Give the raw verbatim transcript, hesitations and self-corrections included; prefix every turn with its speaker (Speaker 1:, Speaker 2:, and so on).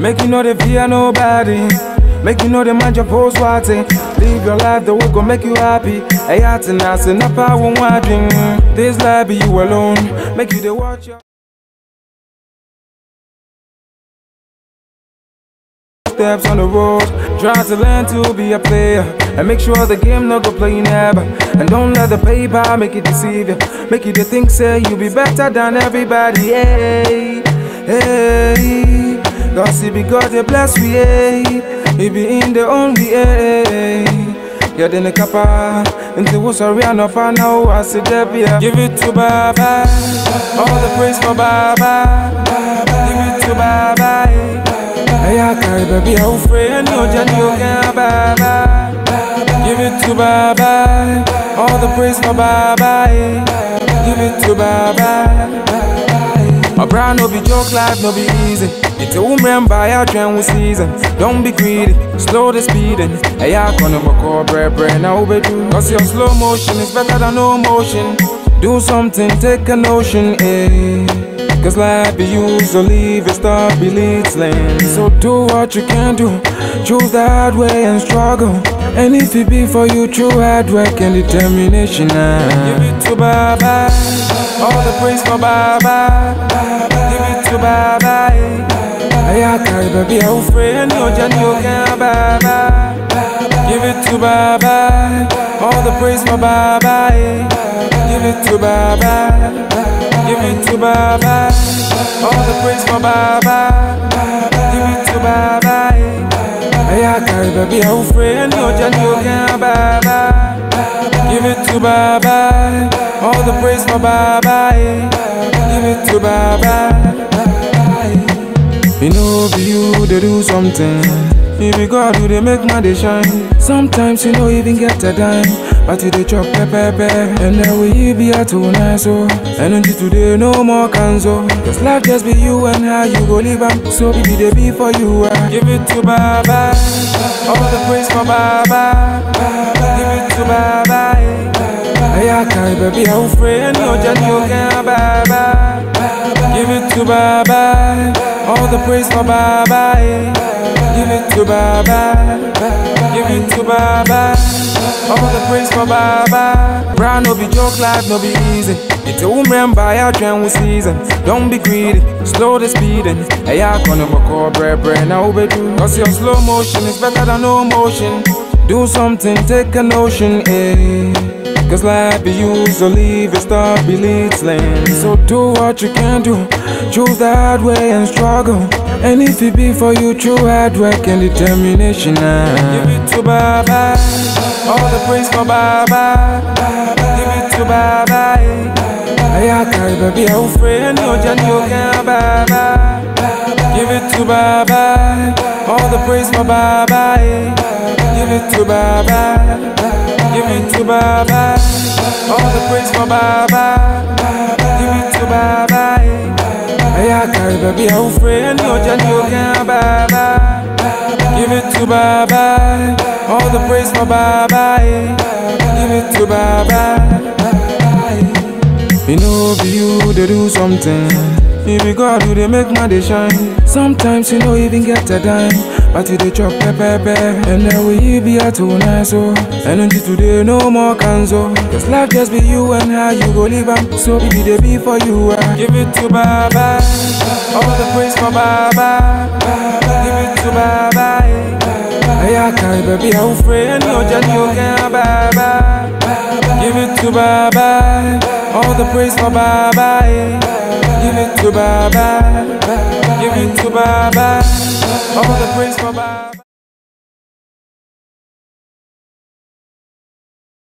Speaker 1: Make you know they fear nobody. Make you know they mind your post watching. Live your life the way gon' make you happy. Hey, I say, Napa won't watching. This life be you alone. Make you the watch your steps on the road. Try to learn to be a player and make sure the game not go play never. And don't let the paper make it deceive you. Make you the think say you be better than everybody. Hey, hey, God see be God they bless we. Hey. He be in the only way. Yeah, then the kappa. Until we sorry enough, I know I said that. Give it to Baba. All the praise for Baba. Give it to Baba. Hey, I carry baby, I'm free and no Johnny, you can Baba. Give it to Baba. All the praise for Baba. Give it to Baba. My brand no be joke, life no be easy. It's a woman by our trend with season. Don't be greedy, slow the speeding. Hey, I can't call bread, bread, now be do. Cause your slow motion is better than no motion. Do something, take a notion, eh. Cause life be used to leave it, start be leads lane. So do what you can do, choose the hard way and struggle. And if it be for you, true hard work and determination, ah. Give it to Baba, all the praise for Baba. Give it to Baba, hey, I carry baby, I'm free and no Johnny, you can Baba. Give it to Baba, all the praise for Baba. Give it to Baba. Give it to Baba, all the praise for Baba. Give it to Baba, hey, I carry baby, I'm free and no Johnny, you can Baba. Give it to Baba, all the praise for Baba. Give it to Baba. You know be you, they do something. If you God, you they make my day shine. Sometimes you know even get a dime, but you they chop pepper, pepper. And then we be a too nice, oh. And until today, no more cancel. Cause life just be you and how you go live am. So baby, they be for you, uh. Give it to Baba, all the praise for Baba. Give it to Baba, hey, I carry baby, I'm free and no Johnny, you can Baba. Give it to Baba, all the praise for Baba. Give it to Baba, give it to Baba. All the praise for Baba. Brand no be joke, life no be easy. It's a woman by our trend with season. Don't be greedy, slow the speeding. Hey, I can't call bread, bread, now be do. Cause your slow motion is better than no motion. Do something, take a notion, eh. Cause life be used to leave it, start be leads lane. So do what you can do, choose the hard way and struggle. And if it be for you, true hard work and determination, ah. Give it to Baba, all the praise for Baba. Give it to Baba, hey, I carry baby, I'm free and no Johnny, you can Baba. Give it to Baba, all the praise for Baba. Give it to Baba. Give it to Baba, all the praise for Baba. Give it to Baba, hey, I carry baby, I'm free and no Johnny, you can Baba. Give it to Baba, all the praise for Baba. Give it to Baba. You know be you, they do something. If you God, you they make my day shine. Sometimes you know even get a dime, but you they chop pepper, pepper. And then we be a too nice, oh. And until today, no more cancel. Cause life just be you and how you go live am. So baby, they be for you, uh. Give it to Baba, all the praise for Baba. Give it to Baba, hey, I carry baby, I'm free and no Johnny, you can Baba. Give it to Baba, all the praise for Baba. Give it to Baba, give it to Baba, all the praise for Baba.